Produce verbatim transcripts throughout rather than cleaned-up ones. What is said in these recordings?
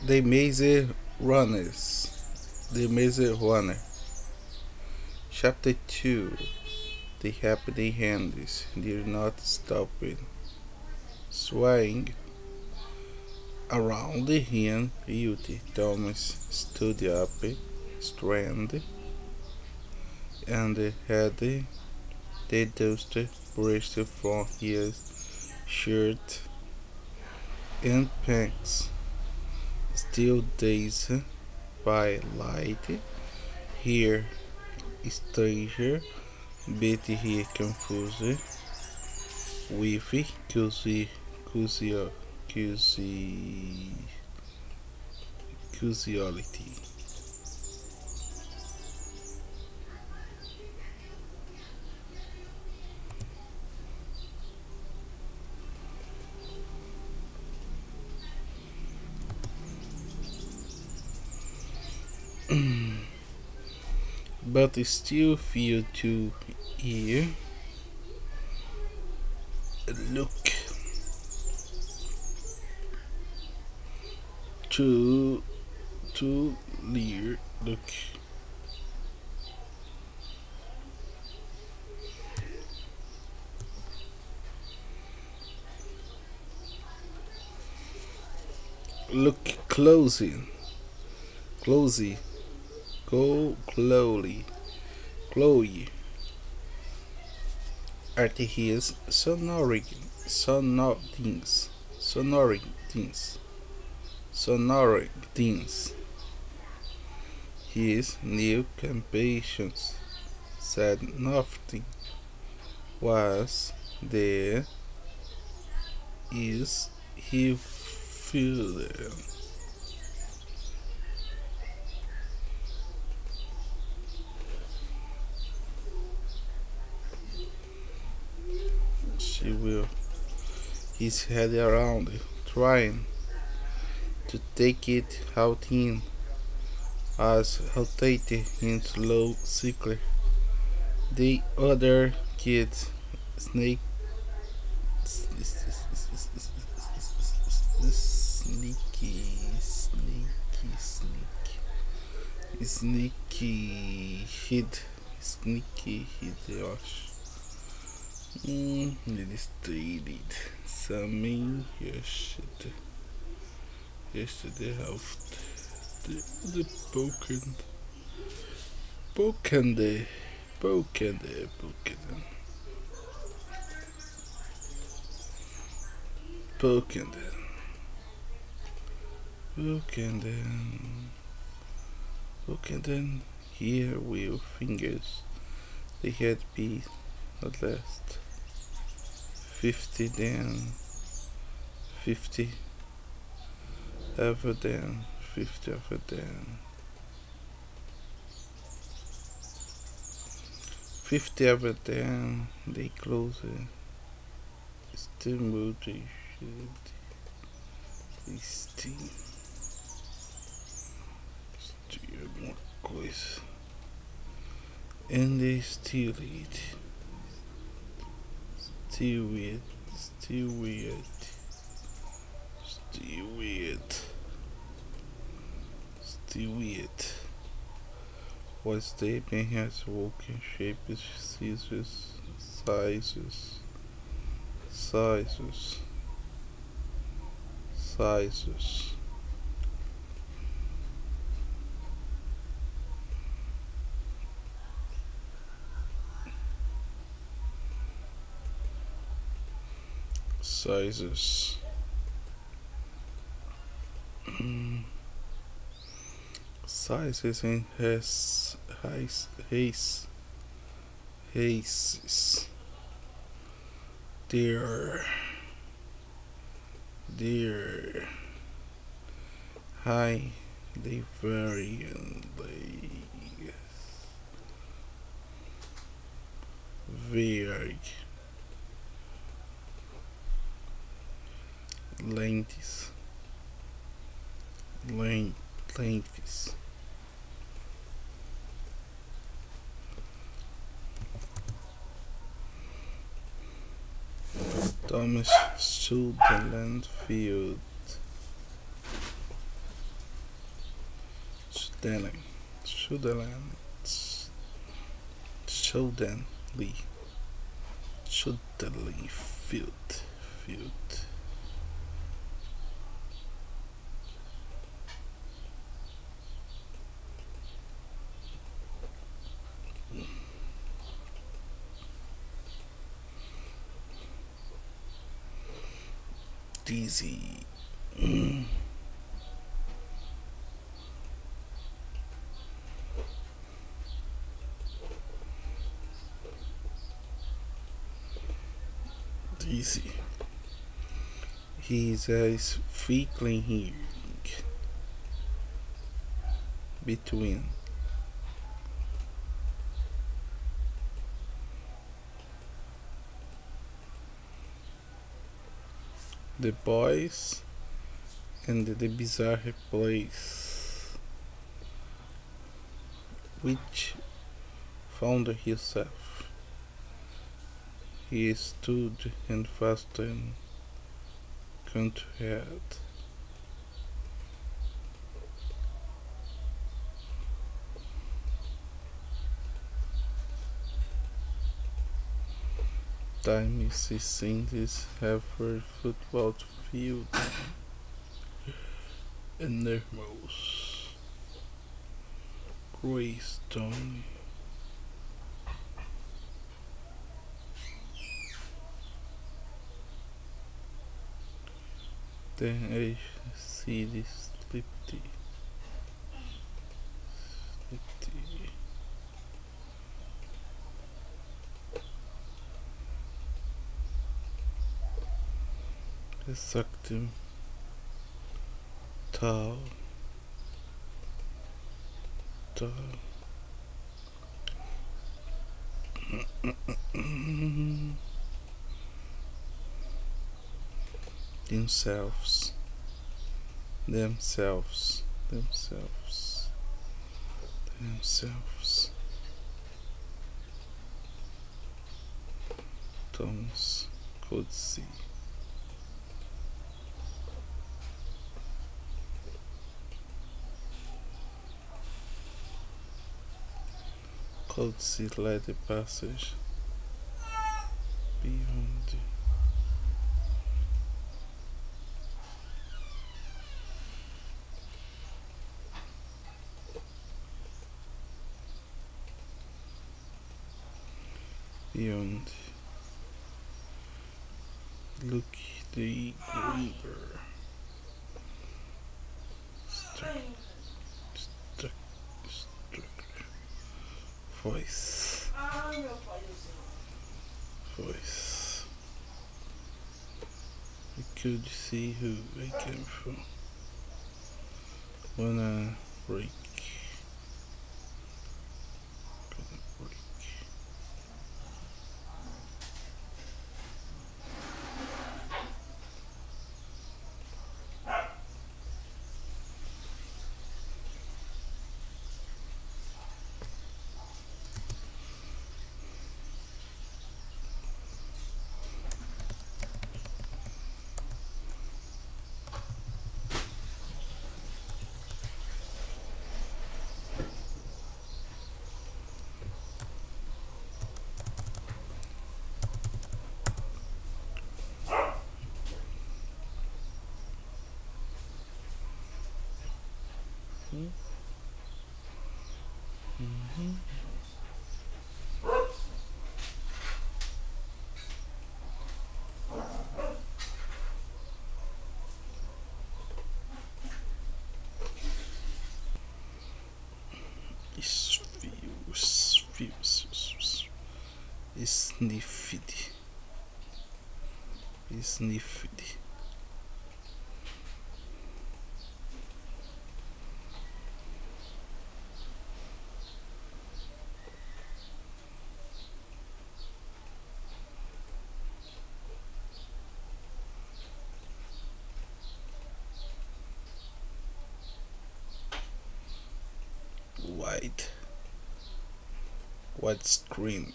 The Maze Runners. The Maze Runner. Chapter two. The Happy Hands did not stop swaying around him. Beauty Thomas stood up, straightened, and had the dust brushed from his shirt and pants. Still dazed by light, here stranger, but he confused with cursi, cursi, cursi, curiosity. But still feel to hear look to to near look look closing closely go slowly Chloe at his sonoring sonorings sonorings sonorings his new companions said nothing was there is he feeling she will his head around trying to take it out in as rotated in slow cycle. The other kids snake sneaky sneaky sneaky sneaky hit sneaky hit eu acho. Hum, eles traded something yesterday yesterday after the the broken broken the broken the broken broken the broken the broken then here with fingers they had be at last fifty then fifty ever then fifty ever then fifty ever then they close it still move they should they still still more coisa and they still eat still weird still weird still weird still weird was the man has walking shapes scissors sizes sizes sizes sizes sizes and has haze haze hazes there there high they vary and they vary lengths length lengths Thomas stood the landfill Suddenly, suddenly, suddenly, suddenly, filled, filled. Dizzy. Dizzy. His eyes flickering between the boys and the bizarre place which found himself. He stood and fastened head. Time is seen this every football field and nervous gray stone. Then I see this sleepy, sleepy. Exactum tall, tall. themselves, themselves, themselves, themselves. Thomas could see. Could see led the passage beyond. Beyond. Look the river. Struck, struck, struck. Voice. Voice. I could see who I came from. Wanna break. Gonna break. Mm-hmm. It's feels, feels, it's sniffy, it's sniffy. White, white scream.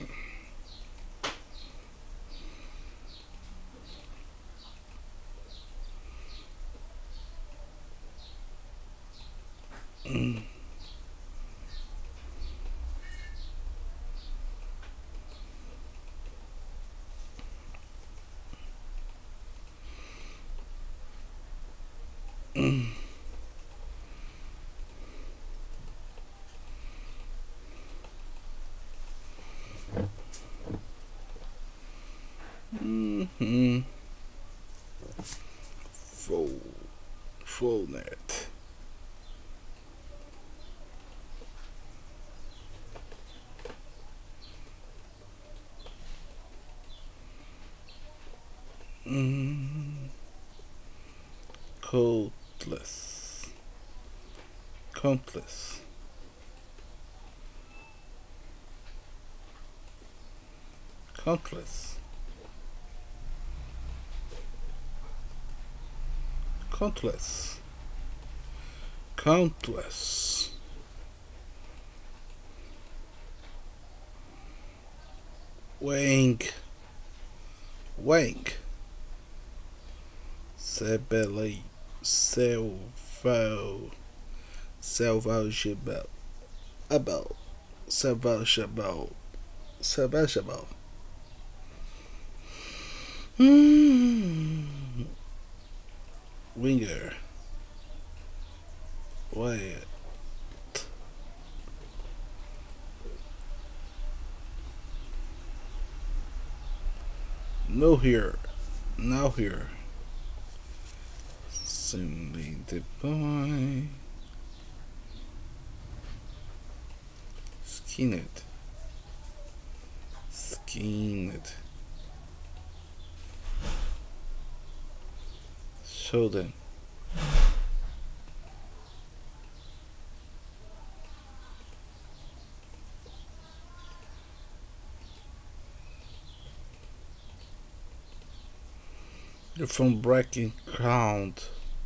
Mm-hmm. Full, full net. Mm. Countless. Countless. Countless. Countless. Countless. Wang. Wang. Sebele. Selval. Selvageable. Abel. Selvageable. Selvageable. Mm. Winger. Wait. No here. Now here. Simply the boy. Skin it. Skin it. Show them. You're from breaking ground.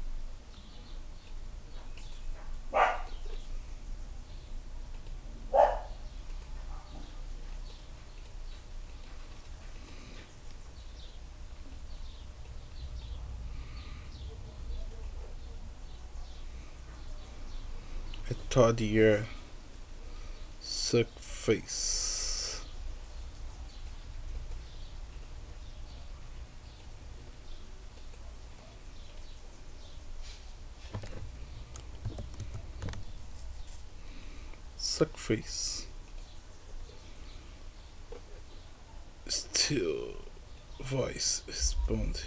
A third year suck face. Suck face. Still voice respond.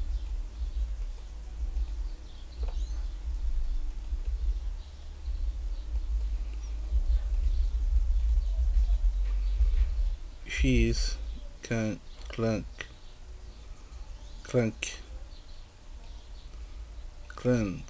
He's can clank clank clank.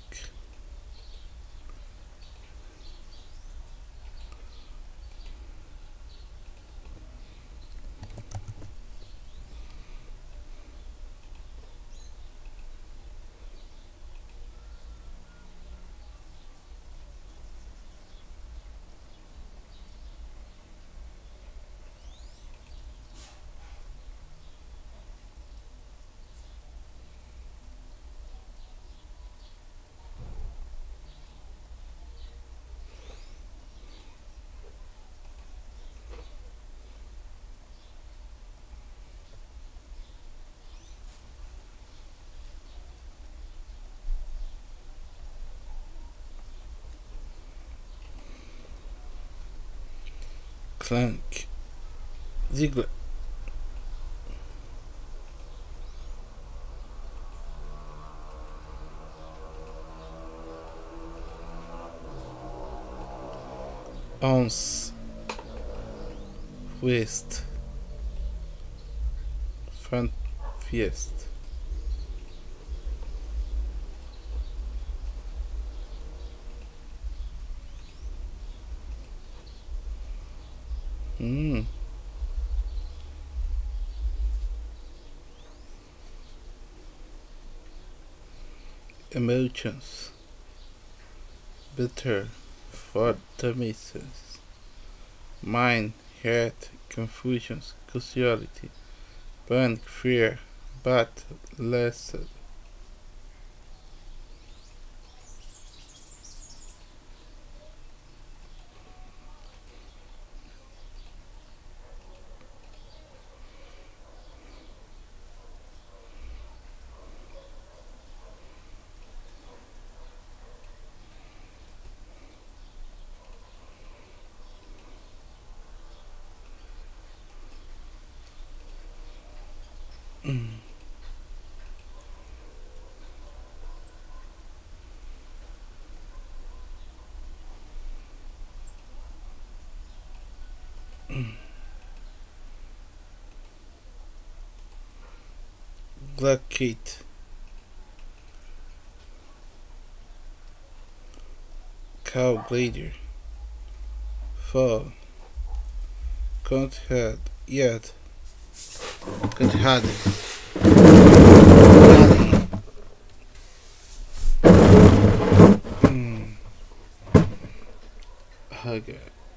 Clank. Ziggler. Ounce. West. Fan Fiest. Hmm. Emotions. Bitter. For the misses. Mind. Heart. Confusions. Curiosity. Panic. Fear. But less. Black Kate. Cow Glader. Fall. Can't had yet. Can't had Hmm. Hugger.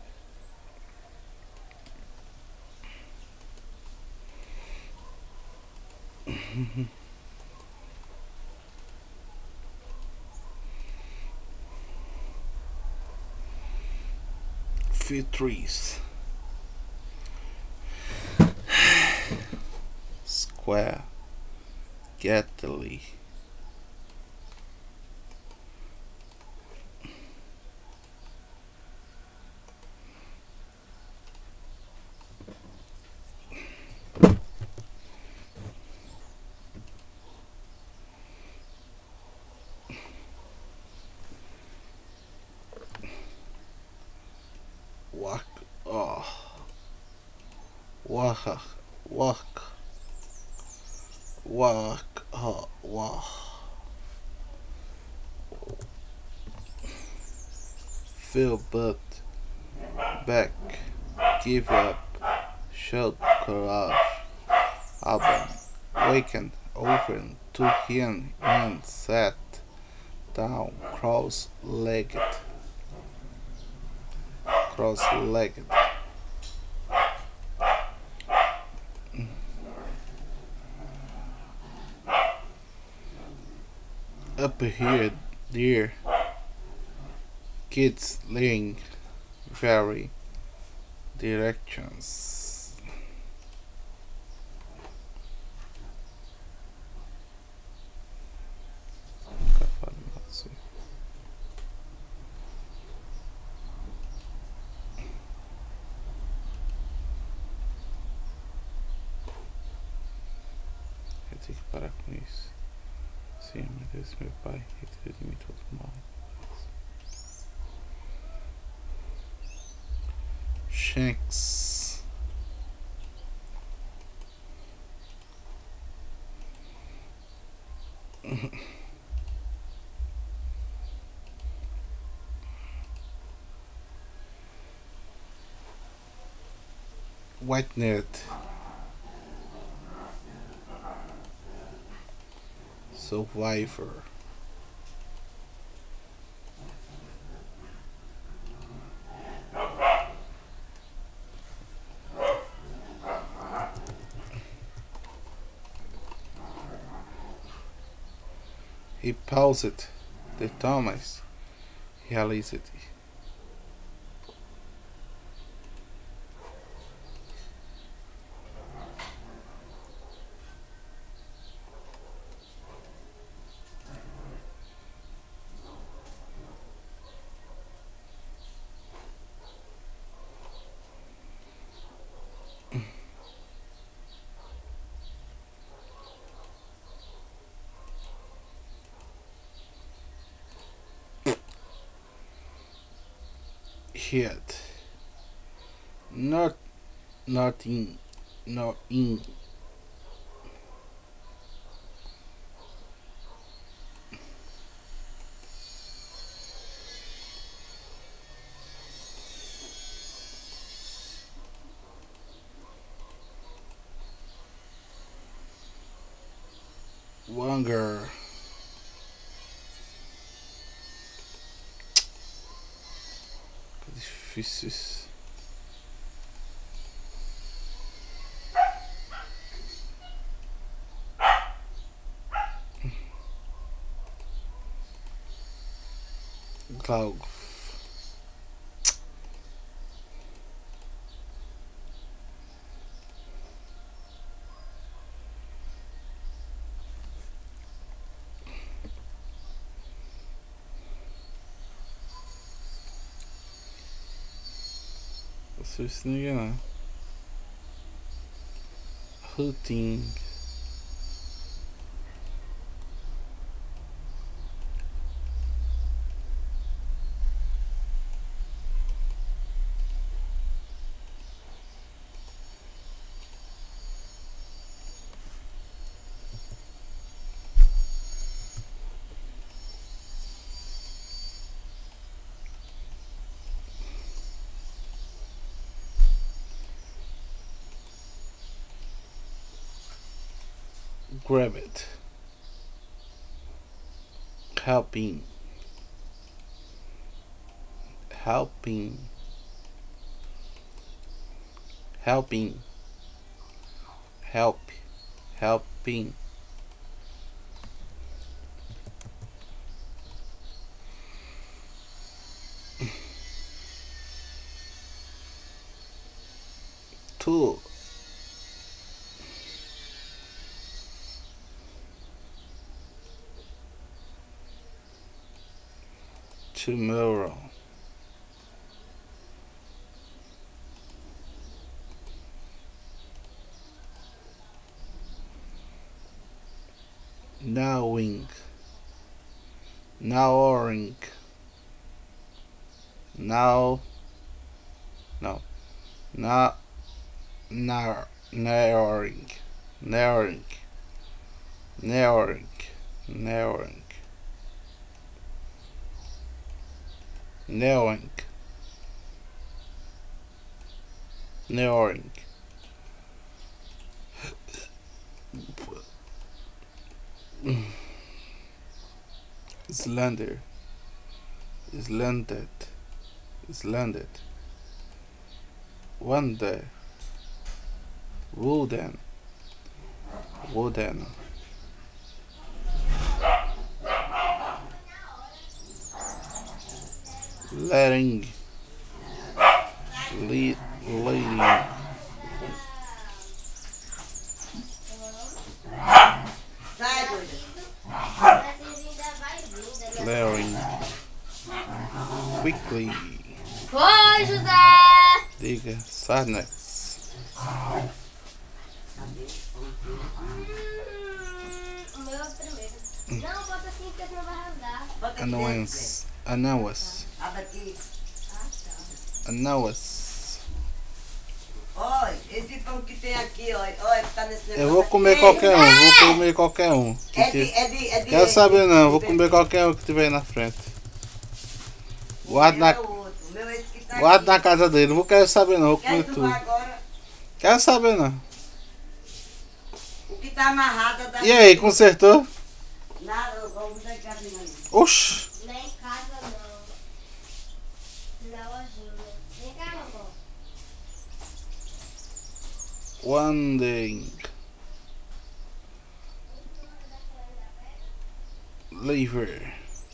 Few trees. Square. Gately. Walk. Oh. Walk. Walk. Walk. Oh. Walk. Feel but back. Give up. Shout courage. Album. Waken. Open to him and sat down. Cross legged. Cross legged. Up here, dear. Kids laying very directions. Eu tenho que parar com isso. Sim, meu Deus, meu pai, retira de mim todo mal. Shanks. White net. Survivor. He paused the Thomas realized. Yet, not, not in, not in. Longer. Difíceis. Cloud. Isso não é. Routing. Grab it. Helping. Helping. Helping. Help. Helping. Two. Tomorrow. Knowing. Knowing. Now. No. Now. Now. Narrowing. Narrowing. Narrowing. Narrowing. Narrowing. Narrowing. Slender. Slanted. Slanted. Wonder. Wooden. Wooden. Letting. Le leading. Flaring. Quickly. Oi, José! Diga, sadness. Hum, o meu é o primeiro. Não, bota assim porque senão vai rasgar. Annoyance. Annoyance. Abre aqui. Ah, tá. Annoyance. Olha, esse pão que tem aqui, olha, olha, tá nesse negócio. Eu vou comer aqui. qualquer um, vou comer qualquer um. Que É de, tiver. é de, é de. Quero saber não, vou de- comer qualquer um que tiver aí na frente. O Guarda meu na, é o outro. O meu é esse que tá guarda aqui. na casa dele, não vou querer saber não, vou Quer comer que tu tudo. vá agora? Quero saber não. O que tá amarrado da. E aí, consertou? Nada, eu vou usar aqui assim aí. Oxi. Não é em casa, não. Na lojinha. Vem cá, vovó. Wandering. Lever.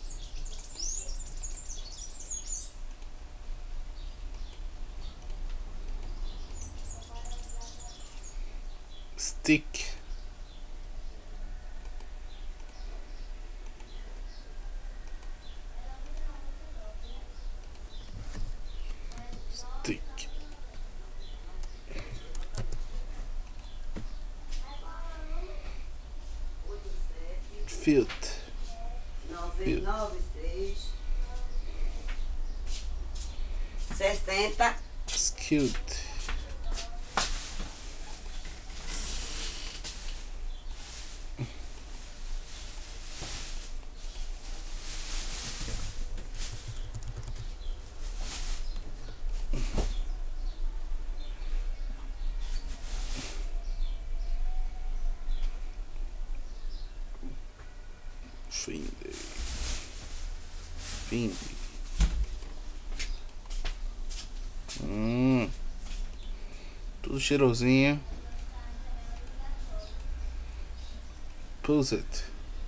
Stick. Stick. Field. nove, nove, seis. sessenta. Skilled. Finde. Finde. Hum. Tudo cheirosinho. Pulse it.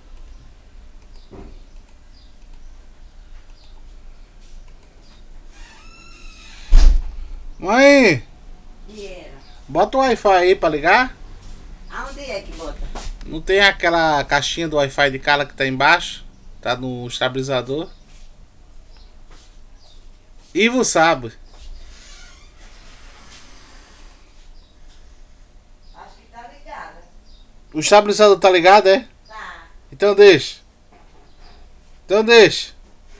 Mãe, E era. bota o Wi-Fi aí pra ligar. Aonde é que bota? Não tem aquela caixinha do Wi-Fi de cala que tá embaixo? Tá no estabilizador. Ivo sabe. Acho que tá ligada. O estabilizador tá ligado, é? Tá. Então deixa. Então deixa.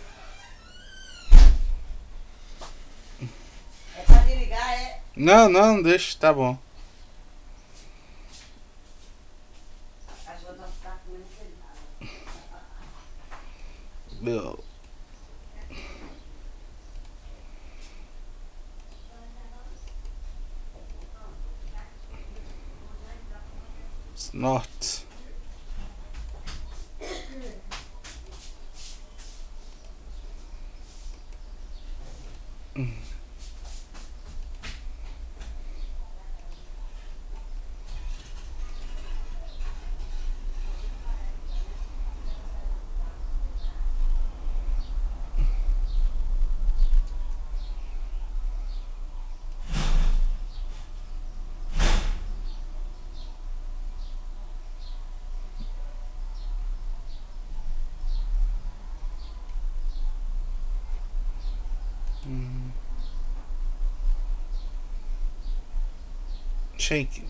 É pra desligar, é? Não, não, deixa, tá bom. Acho que eu vou ficar com ele sentado. Meu. Snort. Mm. Shaking.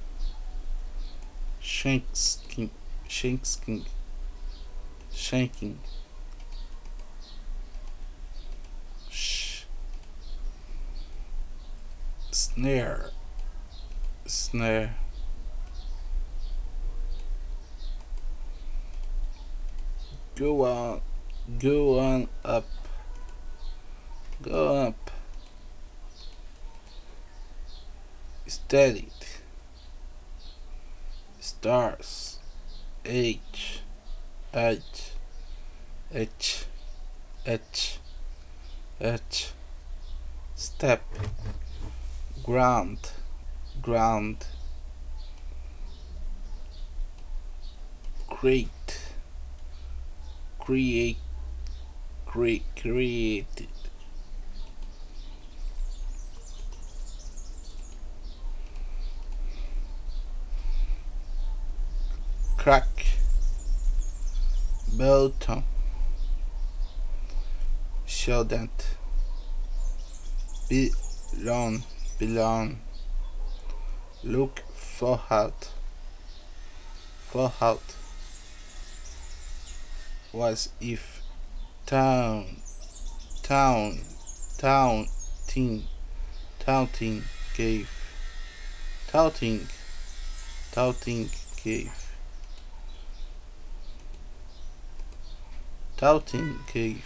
Shaking. Shaking. Shaking. Sh. Snare. Snare. Go on. Go on up. Go up. Steady. Stars. H. H. H. H. H. Step. Ground. Ground. Create. Create. Create. Created. Crack. Bottom. Show that. Belong. Belong. Look for out. For out. Was if. Town. Town. Town. Team. Touting. Gave. Touting. Touting. Gave. Touting cave.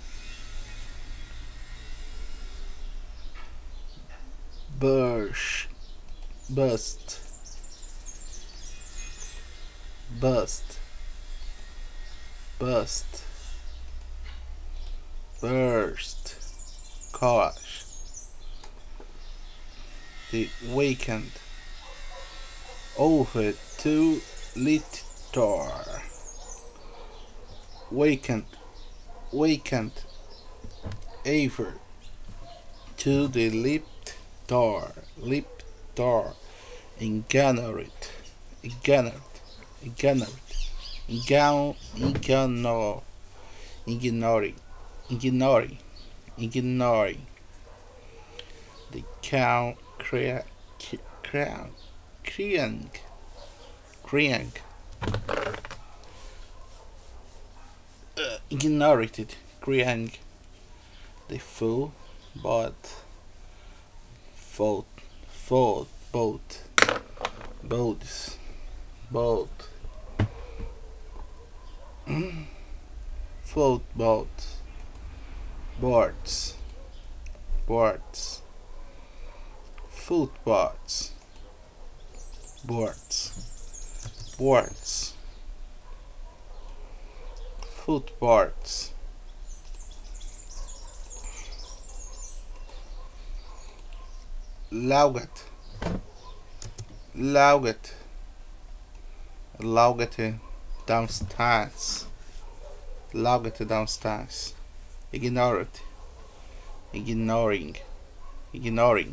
Burst. Bust. Bust. Bust. Burst. Crash. The weekend. Over to Littor. Wakened, wakened, ever to the lip door, lip door, ignored, ignored, ignored, ignored, ignored, ignoring, ignoring, ignoring. The cow crea, crown, creang, creang. Uh, ignored Griang, the fool, but fought, fought, boat, boats, boat, float boat, boards, boards, footboards, boards, boards. Footboards. Lauget. Lauget. Lauget downstairs. Lauget downstairs. Ignore it. Ignoring. Ignoring.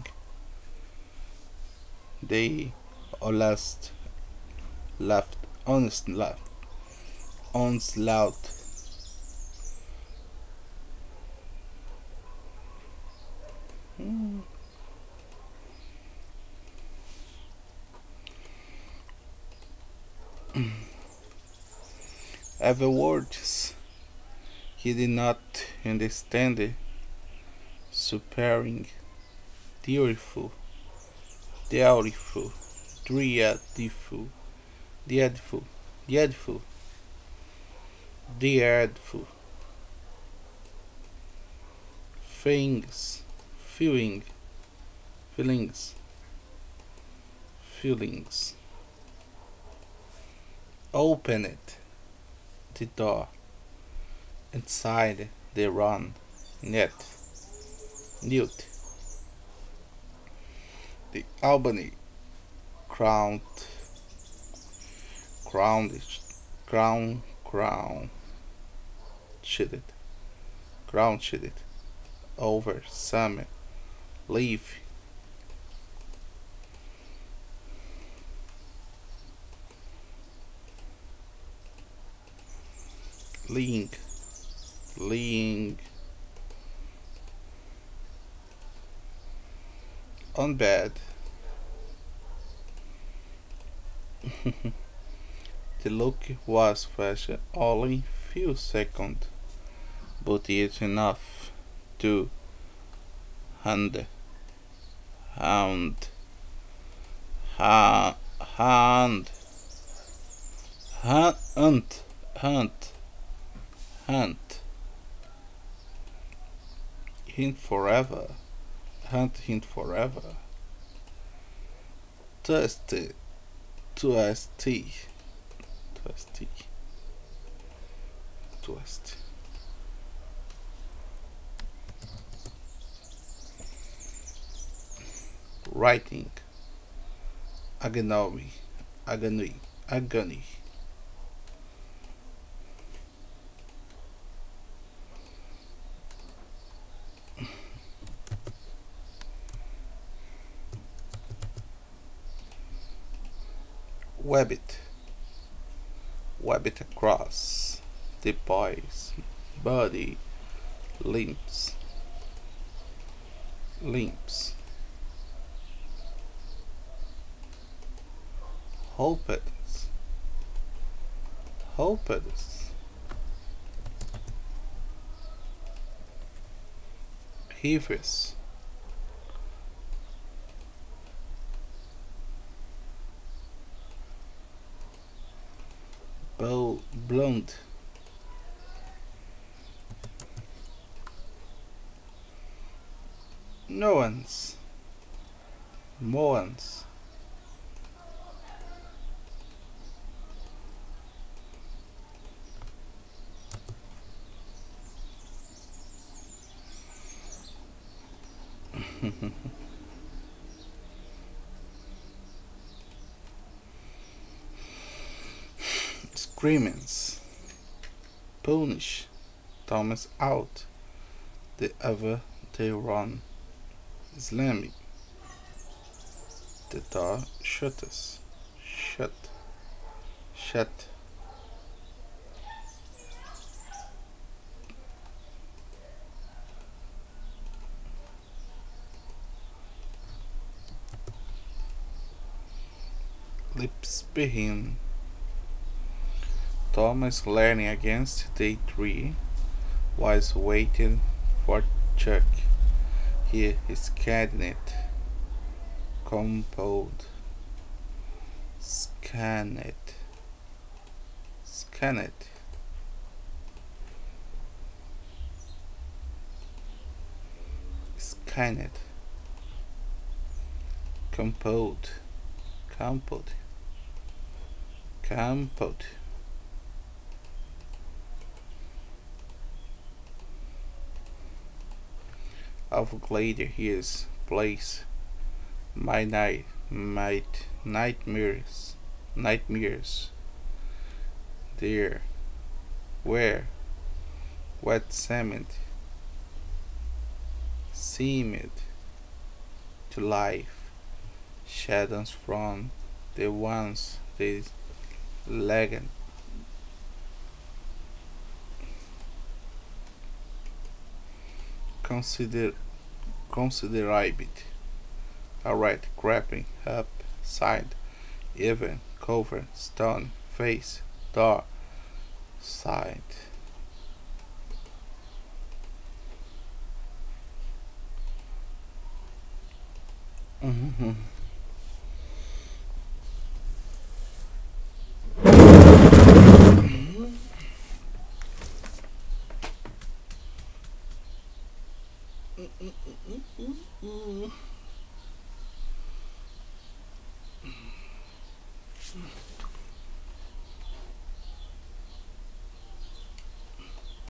They honest left. Honest left. Onslaught. Hmm. Every words he did not understand it. Superring, beautiful, beautiful, dreadful, dreadful, dreadful, dreadful. Things, feeling, feelings, feelings. Open it, the door. Inside they run, net, Newt. The Albany crowned crowned crown crown cheated crown cheated over summer leaf ling ling on bed. The look was fresh only few seconds, but it's enough to hand hand ha, hand hunt hunt hunt hint forever hunt hint forever thirsty twisty twisty twist writing agony agony agony web it web it across the boy's body limbs limbs hopeless hopeless heaviest bow blonde no one's more one's screamings punish Thomas out the other they run slamming the door shutters shut shut lips behind Thomas leaning against the tree was waiting for Chuck. He scanned it, composed, scanned it, scanned it. Scanned it, composed, composed, composed. Of later years place my night my nightmares nightmares there where wet cement seemed to life shadows from the ones they legend consider consider it alright creeping up side even cover stone face door side mm-hmm. Mm-mm-mm-mm-mm.